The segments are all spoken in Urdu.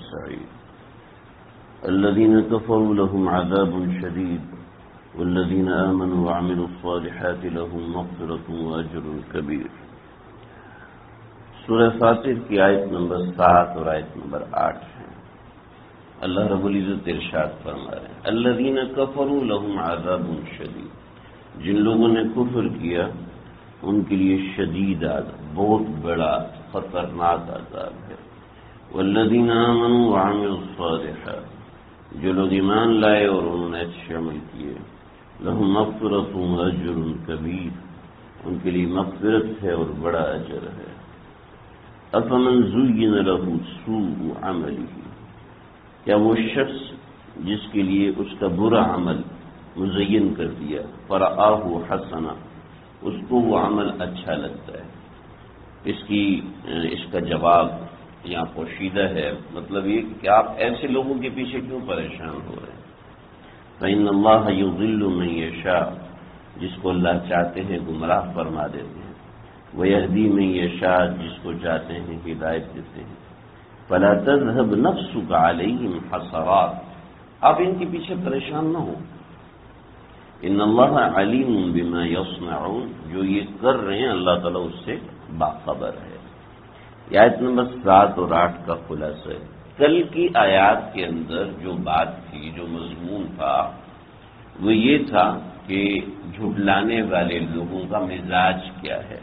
السعير الذين كفروا لهم عذاب شديد والذين آمنوا وعملوا الصالحات لهم مغفرة وأجر كبير۔ سورہ فاطر کی آیت نمبر 7 اور آیت نمبر 8 ہے۔ اللہ رب العزت ارشاد فرما رہے ہیں الذین کفروا لهم عذاب شدید، جن لوگوں نے کفر کیا ان کے لیے شدید عذاب، بہت بڑا خطرناک عذاب ہے۔ والذین آمنوا وعملوا الصالحات، جو لوگ ایمان لائے اور انہوں نے اچھے عمل کیے، لهم مغفرۃ واجر کبیر، ان کے لیے مغفرت ہے اور بڑا اجر ہے۔ افمن زین له سوء عملہ، کیا وہ شخص جس کے لیے اس کا برا عمل مزین کر دیا، فرآہ حسنا، اس کو وہ عمل اچھا لگتا ہے، اس کا جواب یہاں پوشیدہ ہے، مطلب یہ کہ آپ ایسے لوگوں کے پیچھے کیوں پریشان ہو رہے ہیں؟ فإن اللہ یضل من یشاء، جس کو اللہ چاہتے ہیں گمراہ فرما دیتے ہیں، ویہدی من یشاء، جس کو چاہتے ہیں ہدایت دیتے ہیں۔ فلا تذهب نفسك علیہم حسرات، آپ ان کے پیچھے پریشان نہ ہو، ان اللہ علیم بما یصنعون، جو یہ کر رہے ہیں اللہ تعالیٰ اس سے باخبر ہے۔ یہ آیت نمبر 7 اور 8 کا خلاصہ ہے۔ کل کی آیات کے اندر جو بات تھی، جو مضمون تھا، وہ یہ تھا کہ جھٹلانے والے لوگوں کا مزاج کیا ہے،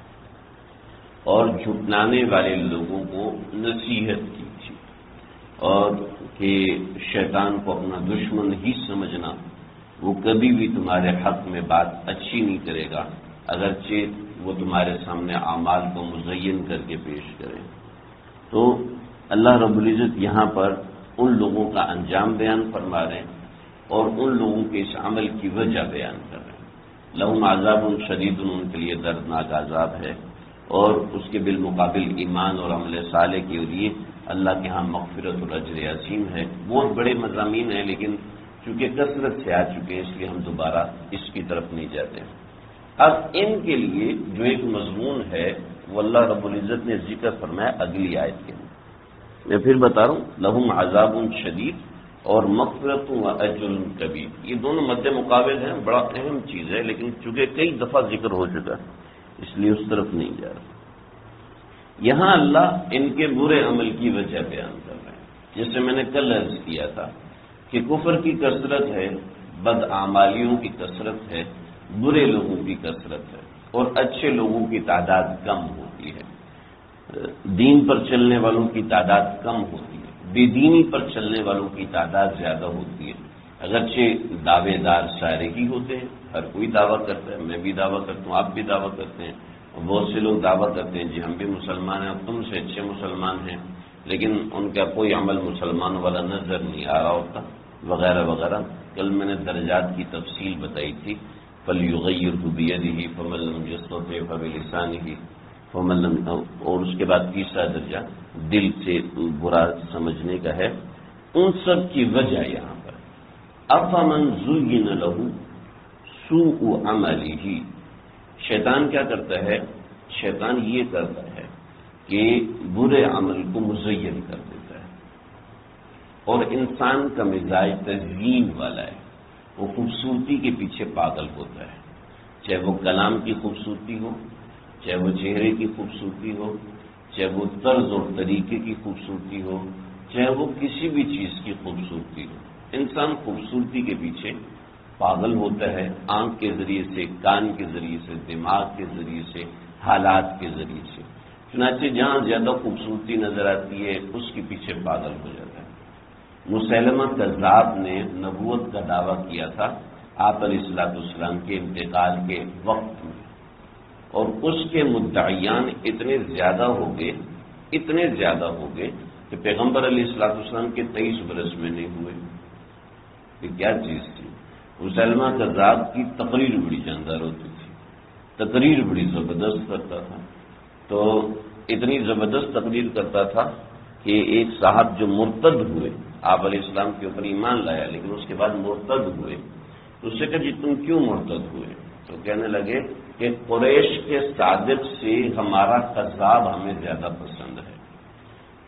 اور جھٹلانے والے لوگوں کو نصیحت کی تھی، اور کہ شیطان کو اپنا دشمن ہی سمجھنا، وہ کبھی بھی تمہارے حق میں بات اچھی نہیں کرے گا اگرچہ وہ تمہارے سامنے اعمال کو مزین کر کے پیش کرے۔ تو اللہ رب العزت یہاں پر ان لوگوں کا انجام بیان فرما رہے ہیں اور ان لوگوں کے اس عمل کی وجہ بیان کر رہے ہیں۔ لہم عذاب شدید، ان کے لیے دردناک عذاب ہے، اور اس کے بالمقابل ایمان اور عمل صالح کے لیے اللہ کے ہاں مغفرت اور اجر عظیم ہے۔ بہت بڑے مضامین ہیں، لیکن چونکہ کثرت سے آ چکے ہیں اس لیے ہم دوبارہ اس کی طرف نہیں جاتے ہیں۔ اب ان کے لیے جو ایک مضمون ہے وہ اللہ رب العزت نے ذکر فرمایا اگلی آیت کے اندر۔ میں پھر بتا رہا ہوں، لہم عذاب شدید اور مغفرت و اجر کبیر، یہ دونوں مد مقابل ہیں، بڑا اہم چیز ہے، لیکن چونکہ کئی دفعہ ذکر ہو چکا ہے اس لیے اس طرف نہیں جا رہا۔ یہاں اللہ ان کے برے عمل کی وجہ بیان کر رہے ہیں، جیسے میں نے کل عرض کیا تھا کہ کفر کی کثرت ہے، بدعمالیوں کی کثرت ہے، برے لوگوں کی کثرت ہے، اور اچھے لوگوں کی تعداد کم ہوتی ہے۔ دین پر چلنے والوں کی تعداد کم ہوتی ہے، بے دینی پر چلنے والوں کی تعداد زیادہ ہوتی ہے۔ اگرچہ دعوے دار سارے ہی ہوتے ہیں، ہر کوئی دعویٰ کرتا ہے، میں بھی دعویٰ کرتا ہوں، آپ بھی دعویٰ کرتے ہیں، اور بہت سے لوگ دعویٰ کرتے ہیں جی ہم بھی مسلمان ہیں، تم سے اچھے مسلمان ہیں، لیکن ان کا کوئی عمل مسلمانوں والا نظر نہیں آ رہا ہوتا، وغیرہ وغیرہ۔ کل میں نے درجات کی تفصیل بتائی تھی، فَلْيُغَيِّرْهُ بِيَدِهِ فَمَن لَّمْ يَسْتَطِعْ فَبِلِسَانِهِ فَمَن لَّمْ، اور اس کے بعد تیسرا درجہ دل سے برا سمجھنے کا ہے۔ ان سب کی وجہ یہاں پر أَفَمَن زُيِّنَ لَهُ سُوءُ عَمَلِهِ، شیطان کیا کرتا ہے؟ شیطان یہ کرتا ہے کہ برے عمل کو مزین کر دیتا ہے، اور انسان کا مزاج تزیین والا ہے، وہ خوبصورتی کے پیچھے پاگل ہوتا ہے، چاہے وہ کلام کی خوبصورتی ہو، چاہے وہ چہرے کی خوبصورتی ہو، چاہے وہ طرز اور طریقے کی خوبصورتی ہو، چاہے وہ کسی بھی چیز کی خوبصورتی ہو، انسان خوبصورتی کے پیچھے پاگل ہوتا ہے، آنکھ کے ذریعے سے، کان کے ذریعے سے، دماغ کے ذریعے سے، حالات کے ذریعے سے، چنانچہ جہاں زیادہ خوبصورتی نظر آتی ہے اس کے پیچھے پاگل ہو جاتا ہے۔ مسیلمہ کذاب نے نبوت کا دعویٰ کیا تھا آپ علیہ السلام کے انتقال کے وقت میں، اور اس کے مدعیان اتنے زیادہ ہو گئے کہ پیغمبر علیہ السلام کے 23 برس میں نہیں ہوئے۔ یہ کیا چیز تھی؟ مسیلمہ کذاب کی تقریر بڑی جاندار ہوتی تھی، تقریر بڑی زبردست کرتا تھا، تو اتنی زبردست تقریر کرتا تھا کہ ایک صاحب جو مرتد ہوئے، آپ علیہ السلام کے اوپر ایمان لایا لیکن اس کے بعد مرتد ہوئے، تو اس سے کہا جی تم کیوں مرتد ہوئے؟ تو کہنے لگے کہ قریش کے صادق سے ہمارا کذاب ہمیں زیادہ پسند ہے،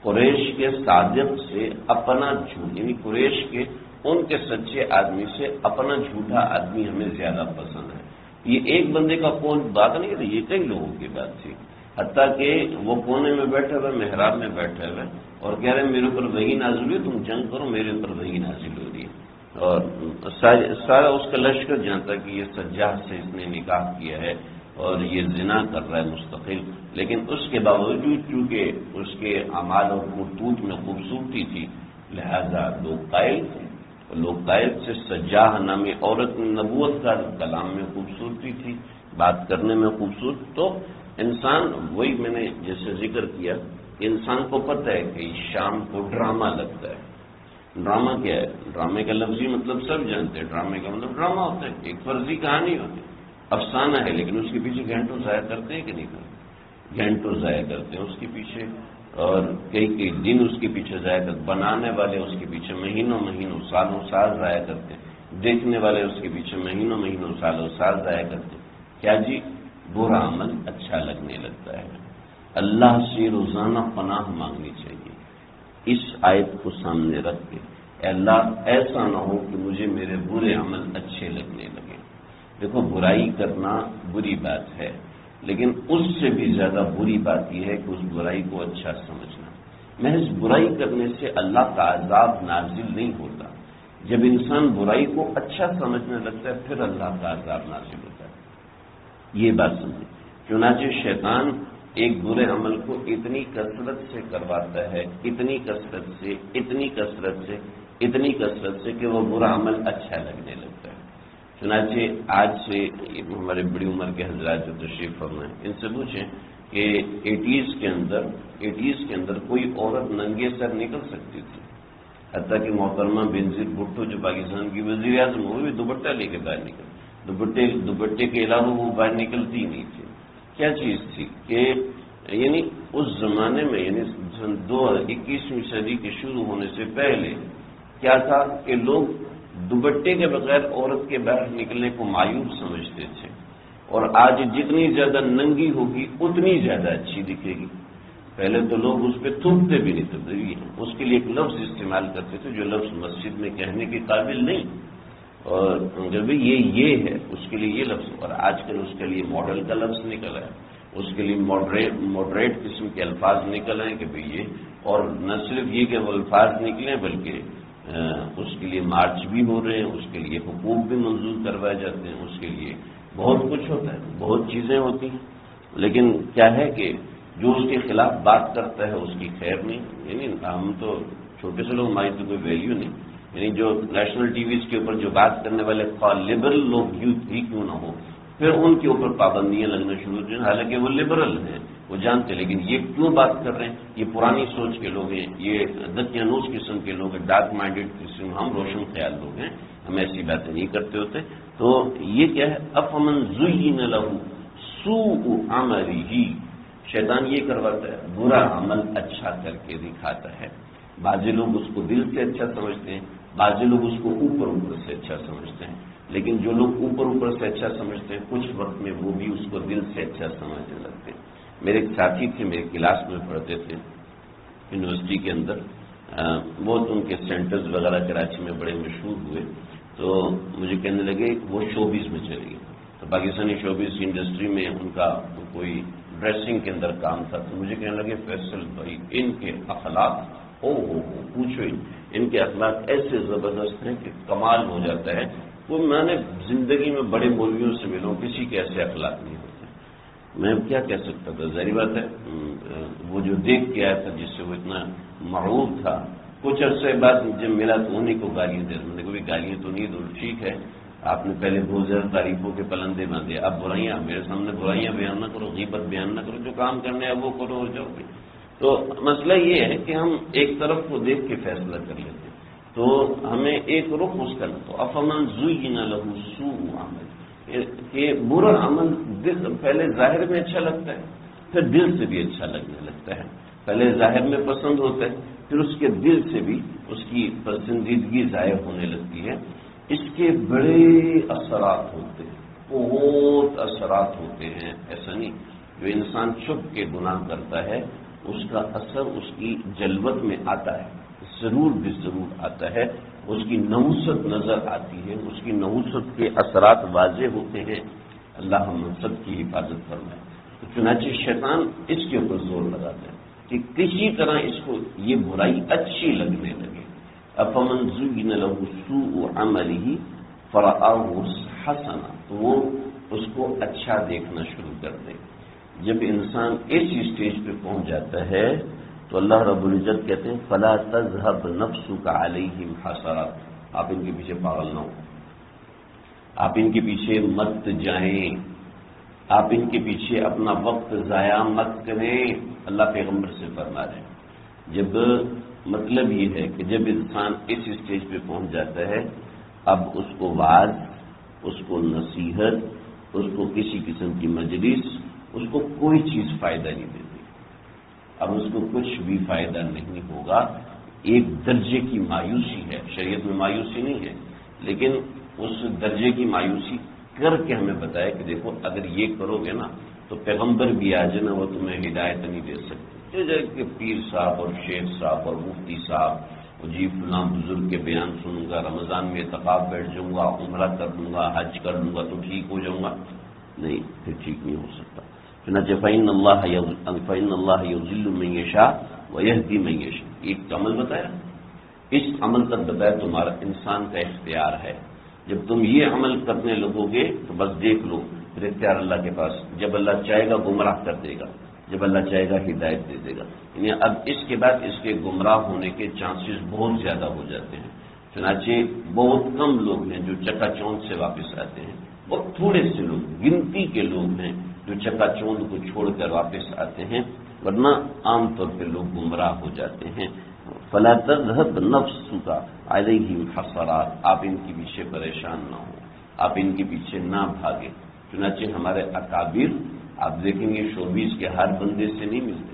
قریش کے صادق سے اپنا جھوٹ، یعنی قریش کے ان کے سچے آدمی سے اپنا جھوٹا آدمی ہمیں زیادہ پسند ہے۔ یہ ایک بندے کا کون بات نہیں ہے، یہ کئی لوگوں کی بات تھی، حتیٰ کہ وہ کونے میں بیٹھے ہوئے، محراب میں بیٹھے ہوئے اور کہہ رہے ہیں میرے اوپر وحی نازل ہوئی، تم جنگ کرو، میرے اوپر وحی نازل ہو رہی ہے۔ اور سارا اس کا لشکر جانتا کہ یہ سجاح سے اس نے نکاح کیا ہے اور یہ زنا کر رہا ہے مستقل، لیکن اس کے باوجود چونکہ اس کے اعمال اور کرتوت میں خوبصورتی تھی لہذا لوگ قائل تھے، لوگ قائل سے سجاح نامی عورت نبوت کا کلام میں خوبصورتی تھی، بات کرنے میں خوبصورت، تو انسان وہی میں نے جیسے ذکر کیا کہ انسان کو پتہ ہے کہ شام کو ڈرامہ لگتا ہے۔ ڈرامہ کیا ہے؟ ڈرامے کا لفظی مطلب سب جانتے ہیں، ڈرامے کا مطلب ڈرامہ ہوتا ہے، ایک فرضی کہانی ہوتی ہے، افسانہ ہے، لیکن اس کے پیچھے گھنٹوں ضائع کرتے ہیں کہ نہیں کرتے؟ گھنٹوں ضائع کرتے ہیں اس کے پیچھے، اور کئی کئی دن اس کے پیچھے ضائع کرتے، بنانے والے اس کے پیچھے مہینوں مہینوں سالوں سال ضائع کرتے ہیں، دیکھنے والے اس کے پیچھے مہینوں مہینوں سالوں سال ضائع کرتے ہیں۔ کیا جی؟ برا عمل اچھا لگنے لگتا ہے۔ اللہ سے روزانہ پناہ مانگنی چاہیے اس آیت کو سامنے رکھ کے، اے اللہ ایسا نہ ہو کہ مجھے میرے برے عمل اچھے لگنے لگے۔ دیکھو برائی کرنا بری بات ہے، لیکن اس سے بھی زیادہ بری بات یہ ہے کہ اس برائی کو اچھا سمجھنا۔ محض برائی کرنے سے اللہ کا عذاب نازل نہیں ہوتا، جب انسان برائی کو اچھا سمجھنے لگتا ہے پھر اللہ کا عذاب نازل ہوتا ہے۔ یہ بات سمجھیں، چنانچہ شیطان ایک برے عمل کو اتنی کثرت سے کرواتا ہے، اتنی کثرت سے اتنی کثرت سے اتنی کثرت سے کہ وہ برا عمل اچھا لگنے لگتا ہے۔ چنانچہ آج سے ہمارے بڑی عمر کے حضرات جو تشریف فرما ہیں ان سے پوچھیں کہ ایٹیز کے اندر کوئی عورت ننگے سر نکل سکتی تھی، حتیٰ کہ محترمہ بینظیر بھٹو جو پاکستان کی وزیر اعظم، وہ بھی دوپٹہ لے کے باہر نکل، دوپٹے کے علاوہ وہ باہر نکلتی ہی نہیں تھی۔ کیا چیز تھی کہ یعنی اس زمانے میں، یعنی 21ویں صدی کے شروع ہونے سے پہلے کیا تھا کہ لوگ دوپٹے کے بغیر عورت کے باہر نکلنے کو معیوب سمجھتے تھے، اور آج جتنی زیادہ ننگی ہوگی اتنی زیادہ اچھی دکھے گی۔ پہلے تو لوگ اس پہ تھوکتے بھی نہیں تھے، اس کے لیے ایک لفظ استعمال کرتے تھے جو لفظ مسجد میں کہنے کے قابل نہیں، اور جب یہ ہے اس کے لیے یہ لفظ، اور آج کل اس کے لیے ماڈل کا لفظ نکل ہے، اس کے لیے ماڈریٹ قسم کے الفاظ نکل ہیں کہ بھئی یہ، اور نہ صرف یہ کہ وہ الفاظ نکلیں بلکہ اس کے لیے مارچ بھی ہو رہے ہیں، اس کے لیے حقوق بھی منظور کروائے جاتے ہیں، اس کے لیے بہت کچھ ہوتا ہے، بہت چیزیں ہوتی ہیں، لیکن کیا ہے کہ جو اس کے خلاف بات کرتا ہے اس کی خیر نہیں، یعنی ہم تو چھوٹے سے لوگ، ہماری تو کوئی ویلیو نہیں، یعنی جو نیشنل ٹی ویز کے اوپر جو بات کرنے والے لبرل لوگ ہی کیوں نہ ہو، پھر ان کے اوپر پابندیاں لگنا شروع ہوتی ہیں، حالانکہ وہ لبرل ہیں، وہ جانتے، لیکن یہ کیوں بات کر رہے ہیں؟ یہ پرانی سوچ کے لوگ ہیں، یہ دقیانوس قسم کے لوگ ہیں، ڈارک مائنڈیڈ قسم، ہم روشن خیال لوگ ہیں، ہم ایسی باتیں نہیں کرتے ہوتے۔ تو یہ کیا ہے؟ افمن زین لہ سوء عملہ، شیطان یہ کرواتا ہے، برا عمل اچھا کر کے دکھاتا ہے۔ بعض لوگ اس کو دل سے اچھا سمجھتے ہیں، بعض لوگ اس کو اوپر سے اچھا سمجھتے ہیں، لیکن جو لوگ اوپر سے اچھا سمجھتے ہیں کچھ وقت میں وہ بھی اس کو دل سے اچھا سمجھنے لگتے ہیں۔ میرے ایک ساتھی تھے، میرے کلاس میں پڑھتے تھے یونیورسٹی کے اندر، بہت ان کے سینٹرز وغیرہ کراچی میں بڑے مشہور ہوئے، تو مجھے کہنے لگے وہ شوبیز میں چلے گئے، تو پاکستانی شوبیز انڈسٹری میں ان کا کوئی ڈریسنگ کے اندر کام تھا، تو مجھے کہنے لگے فیصل بھائی ان کے اخلاق پوچھو، ان کے اخلاق ایسے زبردست ہیں کہ کمال ہو جاتا ہے، وہ میں نے زندگی میں بڑے مولویوں سے ملا ہوں، کسی کے ایسے اخلاق نہیں ہوتے۔ میں کیا کہہ سکتا تھا، ظاہری بات ہے وہ جو دیکھ کے آیا تھا جس سے وہ اتنا معروف تھا، کچھ عرصے بعد جب ملا تو انہیں کو گالیاں دے، میں نے کہا گالیاں تو نہیں دو، ٹھیک ہے آپ نے پہلے بہت زیادہ تعریفوں کے پلندے باندھے، اب برائیاں میرے سامنے برائیاں بیان نہ کرو، غیبت بیان نہ کرو، جو کام کرنے ہے وہ کرو اور جاؤ گے۔ تو مسئلہ یہ ہے کہ ہم ایک طرف کو دیکھ کے فیصلہ کر لیتے ہیں، تو ہمیں ایک رخ اس کا تو افمن زین لہ سوء عمل، کہ برا عمل پہلے ظاہر میں اچھا لگتا ہے پھر دل سے بھی اچھا لگنے لگتا ہے، پہلے ظاہر میں پسند ہوتا ہے پھر اس کے دل سے بھی اس کی پسندیدگی ظاہر ہونے لگتی ہے۔ اس کے بڑے اثرات ہوتے ہیں، بہت اثرات ہوتے ہیں، ایسا نہیں جو انسان چھپ کے گناہ کرتا ہے اس کا اثر اس کی جلوت میں آتا ہے، ضرور بھی ضرور آتا ہے، اس کی نحوست نظر آتی ہے، اس کی نحوست کے اثرات واضح ہوتے ہیں۔ اللہ ہم سب کی حفاظت فرمائے۔ تو چنانچہ شیطان اس کے اوپر زور لگاتا ہے کہ کسی طرح اس کو یہ برائی اچھی لگنے لگے۔ افمن زین لہ سوء عملہ فرآہ حسنا، تو وہ اس کو اچھا دیکھنا شروع کر دے۔ جب انسان اس اسٹیج پہ پہنچ جاتا ہے تو اللہ رب العزت کہتے ہیں فلا تذهب نفسك علیہم حسرات، آپ ان کے پیچھے پاگل نہ ہو، آپ ان کے پیچھے مت جائیں، آپ ان کے پیچھے اپنا وقت ضائع مت کریں۔ اللہ پیغمبر سے فرما رہے ہیں۔ جب مطلب یہ ہے کہ جب انسان اس اسٹیج پہ پہنچ جاتا ہے، اب اس کو وعظ، اس کو نصیحت، اس کو کسی قسم کی مجلس، اس کو کوئی چیز فائدہ نہیں دیتی۔ اب اس کو کچھ بھی فائدہ نہیں ہوگا۔ ایک درجے کی مایوسی ہے، شریعت میں مایوسی نہیں ہے، لیکن اس درجے کی مایوسی کر کے ہمیں بتایا کہ دیکھو اگر یہ کرو گے نا تو پیغمبر بھی آ جانا وہ تمہیں ہدایت نہیں دے سکتے۔ جیسے کہ پیر صاحب اور شیخ صاحب اور مفتی صاحب جی فلاں بزرگ کے بیان سنوں گا، رمضان میں اعتکاف بیٹھ جاؤں گا، عمرہ کر لوں گا، حج کر لوں گا تو ٹھیک ہو جاؤں گا، نہیں، پھر ٹھیک نہیں ہو سکتا۔ چنانچہ فإن اللہ یضل من یشاء ویہدی من یشاء، ایک عمل بتایا، اس عمل تک بتایا تمہارا انسان کا اختیار ہے۔ جب تم یہ عمل کرنے لگو گے تو بس دیکھ لو پھر اختیار اللہ کے پاس، جب اللہ چاہے گا گمراہ کر دے گا، جب اللہ چاہے گا ہدایت دے دے گا۔ یعنی اب اس کے بعد اس کے گمراہ ہونے کے چانسز بہت زیادہ ہو جاتے ہیں۔ چنانچہ بہت کم لوگ ہیں جو چکا چوند سے واپس آتے ہیں، بہت تھوڑے سے لوگ، گنتی کے لوگ ہیں جو چکا چوند کو چھوڑ کر واپس آتے ہیں، ورنہ عام طور پہ لوگ گمراہ ہو جاتے ہیں۔ فلا تذهب نفسك علیہم حسرات، آپ ان کے پیچھے پریشان نہ ہوں، آپ ان کے پیچھے نہ بھاگیں۔ چنانچہ ہمارے اکابر آپ دیکھیں گے شوبیز کے ہر بندے سے نہیں ملتے،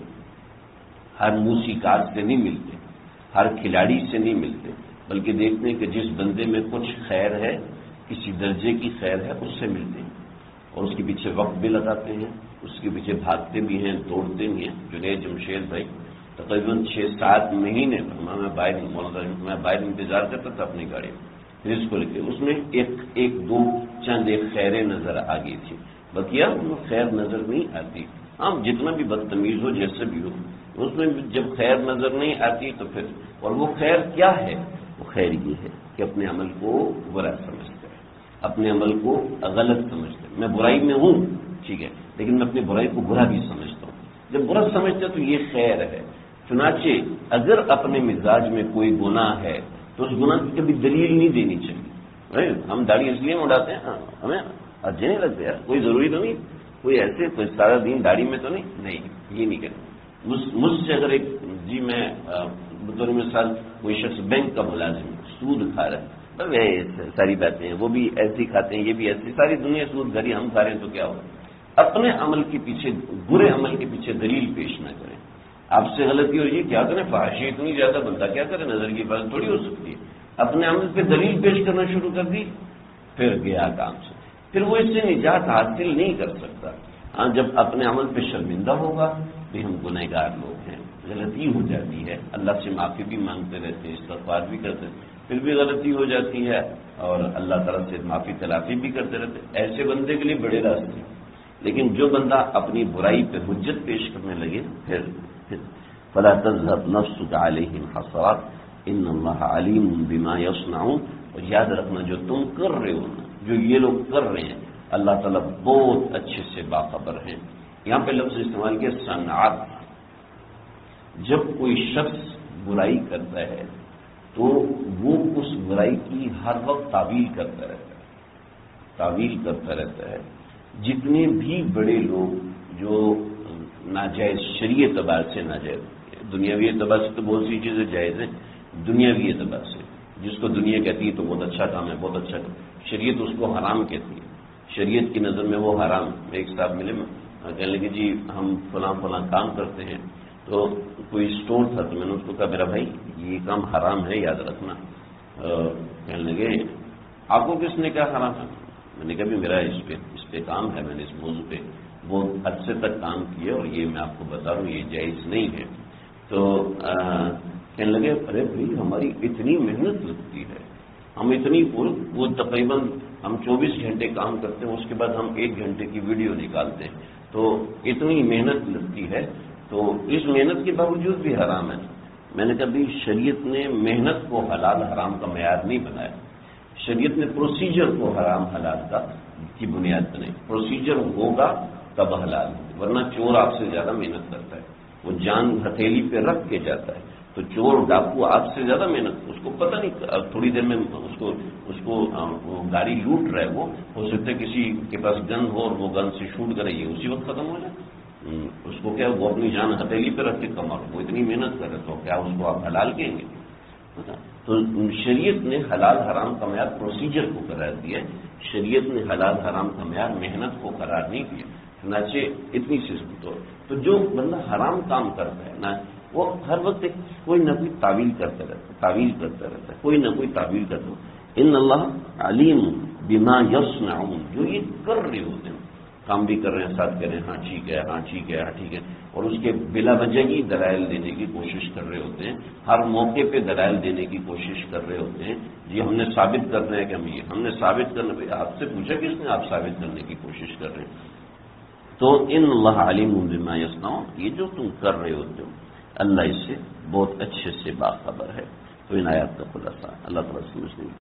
ہر موسیقار سے نہیں ملتے، ہر کھلاڑی سے نہیں ملتے، بلکہ دیکھتے ہیں کہ جس بندے میں کچھ خیر ہے، کسی درجے کی خیر ہے، اس سے ملتے ہیں اور اس کے پیچھے وقت بھی لگاتے ہیں، اس کے پیچھے بھاگتے بھی ہیں، دوڑتے بھی ہیں۔ جنید جمشید بھائی تقریباً 6-7 مہینے میں باہر انتظار کرتا تھا اپنی گاڑی میں، پھر اس کو لے کے اس میں ایک دو چند ایک خیریں نظر آ گئی تھی، بقیہ وہ خیر نظر نہیں آتی۔ ہاں جتنا بھی بدتمیز ہو، جیسے بھی ہو، اس میں جب خیر نظر نہیں آتی تو پھر، اور وہ خیر کیا ہے؟ وہ خیر یہ ہے کہ اپنے عمل کو برا سمجھتا ہے، اپنے عمل کو غلط سمجھتا ہے۔ میں برائی میں ہوں ٹھیک ہے، لیکن میں اپنی برائی کو برا بھی سمجھتا ہوں۔ جب برا سمجھتا تو یہ خیر ہے۔ چنانچہ اگر اپنے مزاج میں کوئی گناہ ہے تو اس گناہ کی کبھی دلیل نہیں دینی چاہیے۔ ہم داڑھی اس لیے اڑاتے ہیں، ہمیں اچھے نہیں لگتے یار، کوئی ضروری تو نہیں، کوئی ایسے کوئی سارا دن داڑھی میں تو نہیں، یہ نہیں کرنا۔ مجھ سے اگر ایک جی میں بطور مثال کوئی شخص بینک کا ملازم سود کھا رہا ہے، ساری باتیں ہیں، وہ بھی ایسی کھاتے ہیں، یہ بھی ایسی، ساری دنیا سود گھری، ہم کھا رہے ہیں تو کیا ہوگا؟ اپنے عمل کے پیچھے، برے عمل کے پیچھے دلیل پیش نہ کریں۔ آپ سے غلطی ہو رہی ہے، کیا کریں؟ فحاشی اتنی زیادہ بندہ کیا کرے، نظر کی بات تھوڑی ہو سکتی ہے۔ اپنے عمل پہ دلیل پیش کرنا شروع کر دی، پھر گیا کام سے، پھر وہ اس سے نجات حاصل نہیں کر سکتا۔ ہاں جب اپنے عمل پہ شرمندہ ہوگا تو ہم گنہگار لوگ ہیں، غلطی ہو جاتی ہے، اللہ سے معافی بھی مانگتے رہتے ہیں، استغفار بھی کرتے ہیں، پھر بھی غلطی ہو جاتی ہے اور اللہ تعالیٰ سے معافی تلافی بھی کرتے رہتے ہیں۔ ایسے بندے کے لیے بڑے راستے ہیں، لیکن جو بندہ اپنی برائی پہ حجت پیش کرنے لگے پھر فلا تذهب نفسك علیہم حسرات ان اللہ علیم بما یصنعون، اور یاد رکھنا جو تم کر رہے ہو نا، جو یہ لوگ کر رہے ہیں، اللہ تعالیٰ بہت اچھے سے باخبر ہیں۔ یہاں پہ لفظ استعمال کیا صنعت۔ جب کوئی شخص برائی کرتا ہے تو وہ اس برائی کی ہر وقت تعویل کرتا رہتا ہے۔ جتنے بھی بڑے لوگ جو ناجائز، شرعی اعتبار سے ناجائز، دنیاوی اعتبار سے تو بہت سی چیزیں جائز ہیں، دنیاوی اعتبار سے جس کو دنیا کہتی ہے تو بہت اچھا کام ہے، بہت اچھا کام، شریعت اس کو حرام کہتی ہے، شریعت کی نظر میں وہ حرام۔ ایک صاحب ملے، کہنے لگے جی ہم فلاں کام کرتے ہیں، تو کوئی اسٹور تھا تو میں نے اس کو کہا میرا بھائی یہ کام حرام ہے، یاد رکھنا۔ کہنے لگے آپ کو کس نے کہا حرام ہے؟ میں نے کہا بھی میرا اس پہ کام ہے، میں نے اس موضوع پہ بہت عرصے تک کام کیے اور یہ میں آپ کو بتا رہا ہوں یہ جائز نہیں ہے. تو کہنے لگے ارے بھائی ہماری اتنی محنت لگتی ہے, ہم اتنی وہ تقریباً ہم 24 گھنٹے کام کرتے ہیں, اس کے بعد ہم 1 گھنٹے کی ویڈیو نکالتے ہیں, تو اتنی محنت لگتی ہے, تو اس محنت کے باوجود بھی حرام ہے. میں نے کبھی شریعت نے محنت کو حلال حرام کا معیار نہیں بنایا, شریعت نے پروسیجر کو حرام حلال کی بنیاد بنائی. پروسیجر ہوگا تب حلال, ورنہ چور آپ سے زیادہ محنت کرتا ہے, وہ جان ہتھیلی پہ رکھ کے جاتا ہے, تو چور ڈاکو آپ سے زیادہ محنت, اس کو پتہ نہیں تھوڑی دیر میں اس کو گاڑی لوٹ رہا ہے, وہ ہو سکتا ہے کسی کے پاس گن ہو اور وہ گن سے شوٹ کرے, یہ اسی وقت ختم ہو جائے. اس کو کیا وہ اپنی جان ہتھیلی پہ رکھ کے کما, وہ اتنی محنت کرے تو کیا اس کو آپ حلال کہیں گے؟ تو شریعت نے حلال حرام کا معیار پروسیجر کو قرار دیا, شریعت نے حلال حرام کا معیار محنت کو قرار نہیں دیا. چنانچہ اتنی چیز تو جو بندہ حرام کام کرتا ہے نا, وہ ہر وقت کوئی نہ کوئی تعویل کرتا رہتا ہے, کوئی نہ کوئی تعویل کرتا ہے. ان اللہ علیم بما یصنعون, جو یہ کر رہے ہوتے ہیں, کام بھی کر رہے ہیں, ساتھ کہہ رہے ہیں ہاں ٹھیک ہے, ہاں ٹھیک ہے, ہاں ٹھیک ہے, اور اس کے بلا وجہ ہی دلائل دینے کی کوشش کر رہے ہوتے ہیں, ہر موقع پہ دلائل دینے کی کوشش کر رہے ہوتے ہیں. جی ہم نے ثابت کرنا ہے کہ ہم نے ثابت کرنا, آپ سے پوچھا کس نے, آپ ثابت کرنے کی کوشش کر رہے ہیں. تو ان اللہ علیم بما یصنعون, یہ جو تم کر رہے ہوتے ہو اللہ اس سے بہت اچھے سے باخبر ہے. تو ان آیات کا خلاصہ اللہ تعالیٰ سمجھنے